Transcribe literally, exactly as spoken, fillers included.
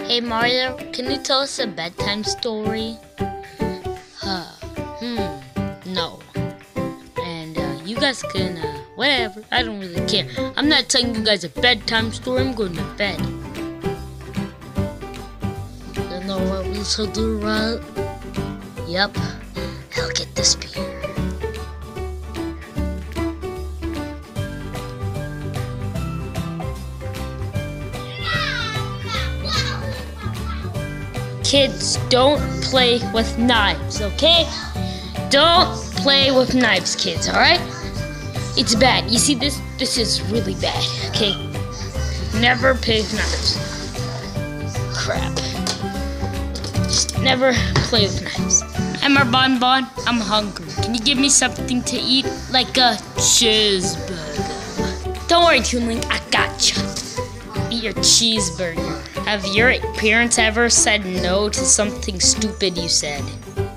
Hey Mario, can you tell us a bedtime story? Huh, hmm, no. And uh, you guys can, uh, whatever, I don't really care. I'm not telling you guys a bedtime story, I'm going to bed. You know what we should do, right? Yep, I'll get this beer. Kids, don't play with knives, okay? Don't play with knives, kids, alright? It's bad. You see, this this is really bad, okay? Never play with knives. Crap. Just never play with knives. I'm a bonbon. I'm hungry. Can you give me something to eat? Like a cheeseburger. Don't worry, Toonling. I gotcha. Eat your cheeseburger. Have your parents ever said no to something stupid you said?